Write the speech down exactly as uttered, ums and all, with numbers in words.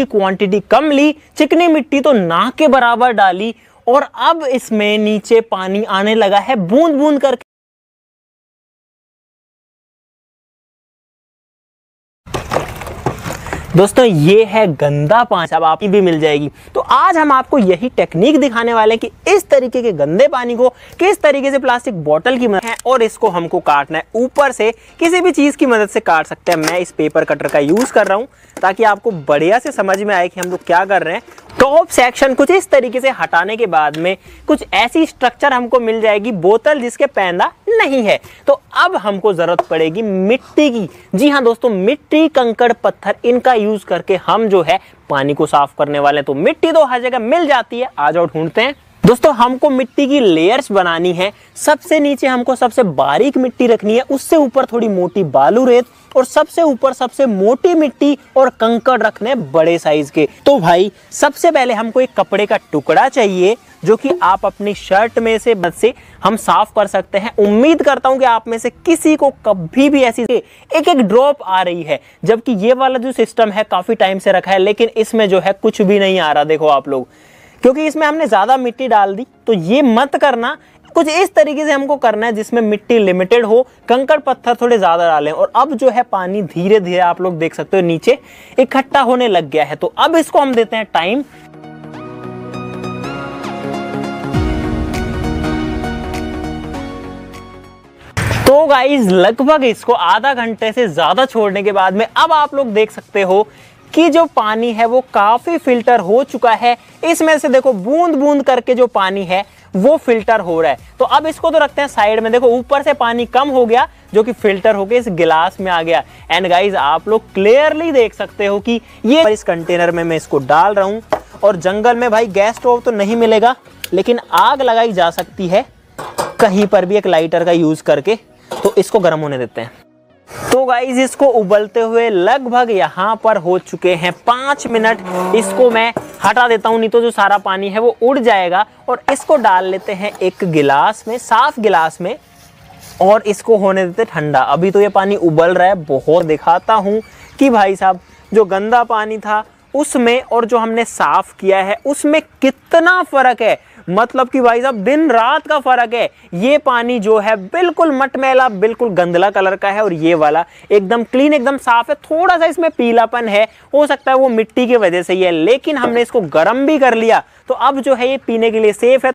की क्वांटिटी कम ली, चिकनी मिट्टी तो ना के बराबर डाली और अब इसमें नीचे पानी आने लगा है बूंद बूंद करके। दोस्तों ये है गंदा पानी, अब आपकी भी मिल जाएगी। तो आज हम आपको यही टेक्निक दिखाने वाले हैं कि इस तरीके के गंदे पानी को किस तरीके से प्लास्टिक बोतल की मदद है और इसको हमको काटना है। ऊपर से किसी भी चीज की मदद से काट सकते हैं। मैं इस पेपर कटर का यूज कर रहा हूं ताकि आपको बढ़िया से समझ में आए कि हम लोग क्या कर रहे हैं। टॉप सेक्शन कुछ इस तरीके से हटाने के बाद में कुछ ऐसी स्ट्रक्चर हमको मिल जाएगी बोतल जिसके पैंदा नहीं है। तो अब हमको जरूरत पड़ेगी मिट्टी की। जी हाँ दोस्तों, मिट्टी, कंकड़, पत्थर, इनका यूज करके हम जो है पानी को साफ करने वाले हैं। तो मिट्टी तो हर जगह मिल जाती है, आ जाओ ढूंढते हैं। दोस्तों हमको मिट्टी की लेयर्स बनानी है। सबसे नीचे हमको सबसे बारीक मिट्टी रखनी है, उससे ऊपर थोड़ी मोटी बालू रेत और सबसे ऊपर सबसे मोटी मिट्टी और कंकड़ रखने बड़े साइज के। तो भाई सबसे पहले हमको एक कपड़े का टुकड़ा चाहिए जो कि आप अपनी शर्ट में से बस से हम साफ कर सकते हैं। उम्मीद करता हूं कि आप में से किसी को कभी भी ऐसी एक एक ड्रॉप आ रही है, जबकि ये वाला जो सिस्टम है काफी टाइम से रखा है लेकिन इसमें जो है कुछ भी नहीं आ रहा। देखो आप लोग, क्योंकि इसमें हमने ज्यादा मिट्टी डाल दी। तो ये मत करना, कुछ इस तरीके से हमको करना है जिसमें मिट्टी लिमिटेड हो, कंकड़ पत्थर थोड़े ज्यादा डालें। और अब जो है पानी धीरे धीरे आप लोग देख सकते हो नीचे इकट्ठा होने लग गया है। तो अब इसको हम देते हैं टाइम। तो गाइस लगभग इसको आधा घंटे से ज्यादा छोड़ने के बाद में अब आप लोग देख सकते हो कि जो पानी है वो काफी फिल्टर हो चुका है। इसमें से देखो बूंद बूंद करके जो पानी है वो फिल्टर हो रहा है। तो अब इसको तो रखते हैं साइड में। देखो ऊपर से पानी कम हो गया जो कि फिल्टर होके इस गिलास में आ गया। एंड गाइस आप लोग क्लियरली देख सकते हो कि ये इस कंटेनर में मैं इसको डाल रहा हूं। और जंगल में भाई गैस स्टोव तो नहीं मिलेगा लेकिन आग लगाई जा सकती है कहीं पर भी एक लाइटर का यूज करके। तो इसको गर्म होने देते हैं। तो गाइस इसको उबलते हुए लगभग यहाँ पर हो चुके हैं पाँच मिनट। इसको मैं हटा देता हूँ, नहीं तो जो सारा पानी है वो उड़ जाएगा। और इसको डाल लेते हैं एक गिलास में, साफ गिलास में, और इसको होने देते ठंडा। अभी तो ये पानी उबल रहा है। बहुत दिखाता हूँ कि भाई साहब जो गंदा पानी था उसमें और जो हमने साफ किया है उसमें कितना फर्क है। मतलब कि भाई साहब दिन रात का फर्क है। ये पानी जो है बिल्कुल मटमैला, बिल्कुल गंदला कलर का है और ये वाला एकदम क्लीन, एकदम साफ है। थोड़ा सा इसमें पीलापन है, हो सकता है वो मिट्टी की वजह से ही है, लेकिन हमने इसको गर्म भी कर लिया। तो अब जो है ये पीने के लिए सेफ है।